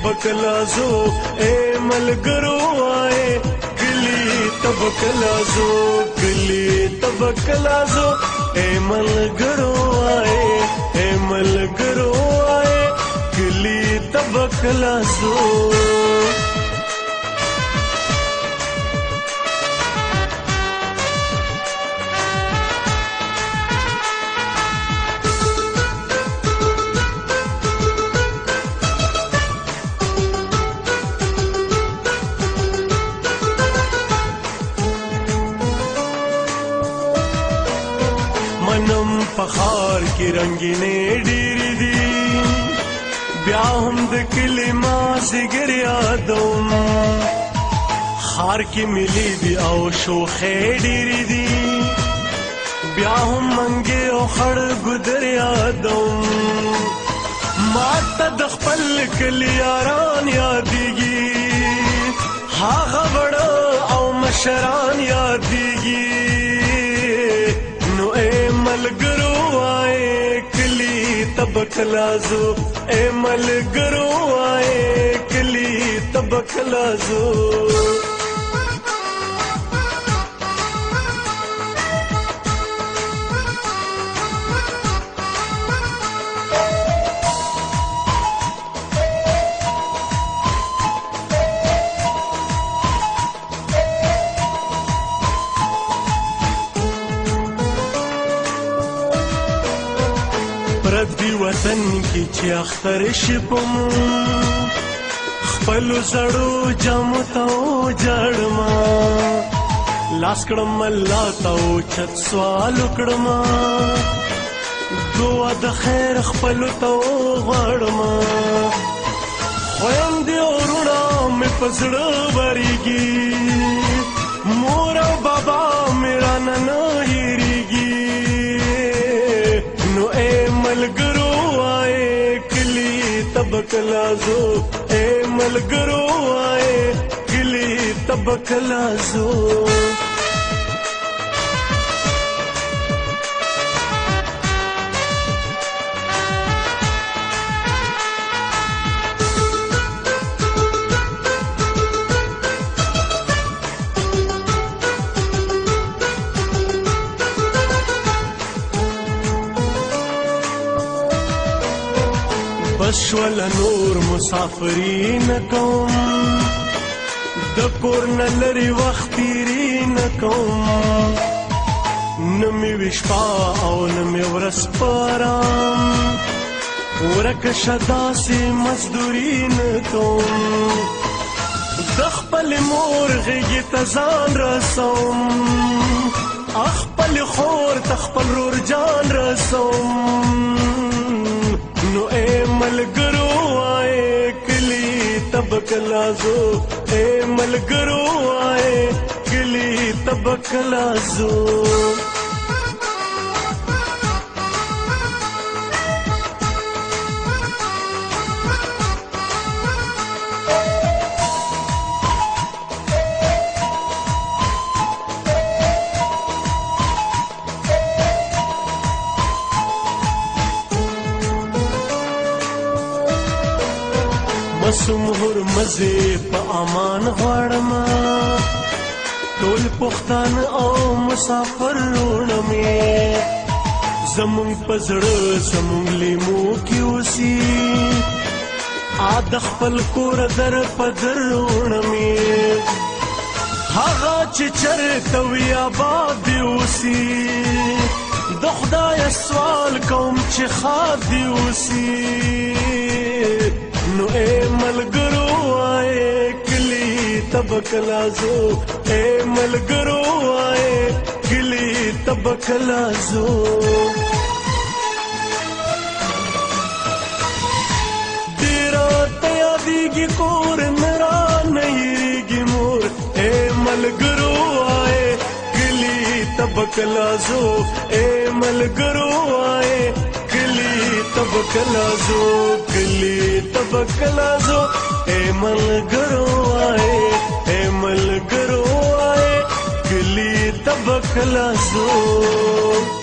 तबकलाजो ए मलगरो आए कली तबकलाजो कली तबकलाजो ए मलगरो आए ए मलगरो आए कली तबकलाजो मनम पखार की रंगीने डीरी दी ब्याहम द किलिमा जिगर यादम खार की मिली दी आओ शोखे डीरी दी ब्याहम मंगे ओ खड़ गुदर यादम माता दखपल कलियारान यादीगी हा खबड़ा आओ मशरान यादीगी मलगरो आए कली तबकलाजो ए मलगरो आए कली तबकलाजो پردی وطن کی چې اختر شپم خپل زړو جام تاو جړما لاس کړم الله تاو چت سوال کړم دعا د خیر خپل تاو غړما خويندې ورونه مې پزړه وريږي مور او بابا میرا نن هېریږي نو اے ملگرو آئے کلی تبکلازو اے ملگرو آئے کلی تبکلازو بشول نور مسافرین کوم د کور نه لري وخت تیرین کوم نمی وشپا او نمی ورس پارام ورک شدا سی مزدورین کوم د خپل مور غیږ ته ځان رسوم خپل خور ته خپل رور جان رسوم نو اے ملگرو آئے کلی تبکلازو اے ملگرو آئے کلی تبکلازو مسمهر مزه په امان غواړم ټول پښتون او مسافر ورونه مې زمون پزړه زمون لیمو کې اوسي د خپل کور در پدر ورونه مې هغه چې چرته وي آباد دی اوسي د خدای سوال کوم چې ښاد دی اوسي نو اے ملگرو آئے کلی تبکلازو اے ملگرو آئے کلی تبکلازو دیرا تیادیگی کور میرا نیریگی مور اے ملگرو آئے کلی تبکلازو اے ملگرو آئے تبکلازو کلی تبکلازو اے ملگرو آئے اے ملگرو آئے کلی تبکلازو